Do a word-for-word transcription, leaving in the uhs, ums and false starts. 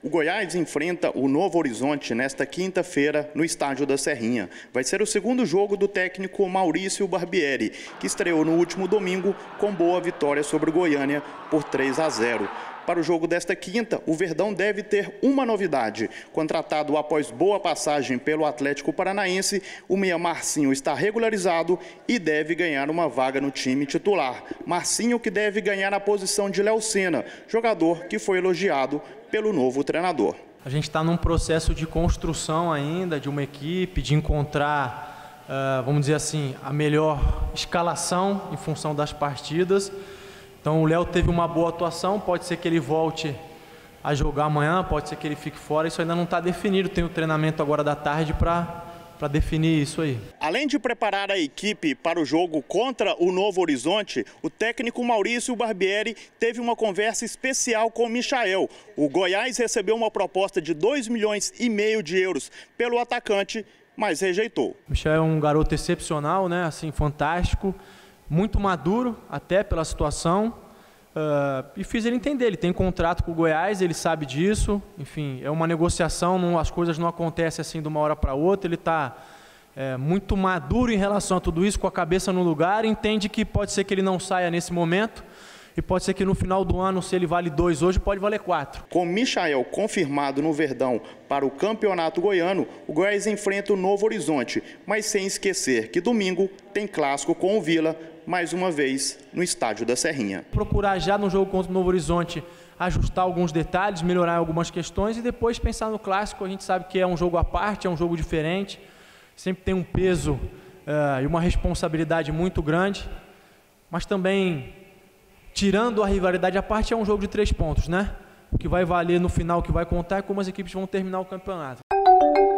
O Goiás enfrenta o Novo Horizonte nesta quinta-feira no estádio da Serrinha. Vai ser o segundo jogo do técnico Maurício Barbieri, que estreou no último domingo com boa vitória sobre o Goiânia por três a zero. Para o jogo desta quinta, o Verdão deve ter uma novidade. Contratado após boa passagem pelo Atlético Paranaense, o meia Marcinho está regularizado e deve ganhar uma vaga no time titular. Marcinho que deve ganhar a posição de Léo Senna, jogador que foi elogiado pelo novo treinador. A gente está num processo de construção ainda de uma equipe, de encontrar, uh, vamos dizer assim, a melhor escalação em função das partidas. Então o Léo teve uma boa atuação, pode ser que ele volte a jogar amanhã, pode ser que ele fique fora, isso ainda não está definido, tem o treinamento agora da tarde para para definir isso aí. Além de preparar a equipe para o jogo contra o Novo Horizonte, o técnico Maurício Barbieri teve uma conversa especial com o Michael. O Goiás recebeu uma proposta de dois milhões e meio de euros pelo atacante, mas rejeitou. O Michael é um garoto excepcional, né? Assim, fantástico. Muito maduro, até pela situação, uh, e fiz ele entender, ele tem contrato com o Goiás, ele sabe disso, enfim, é uma negociação, não, as coisas não acontecem assim de uma hora para outra, ele está é, muito maduro em relação a tudo isso, com a cabeça no lugar, entende que pode ser que ele não saia nesse momento, e pode ser que no final do ano, se ele vale dois hoje, pode valer quatro. Com Michael confirmado no Verdão para o Campeonato Goiano, o Goiás enfrenta o Novo Horizonte, mas sem esquecer que domingo tem clássico com o Vila, mais uma vez no estádio da Serrinha. Procurar já no jogo contra o Novo Horizonte ajustar alguns detalhes, melhorar algumas questões e depois pensar no clássico. A gente sabe que é um jogo à parte, é um jogo diferente, sempre tem um peso uh, e uma responsabilidade muito grande, mas também, tirando a rivalidade à parte, é um jogo de três pontos, né? O que vai valer no final, o que vai contar é como as equipes vão terminar o campeonato.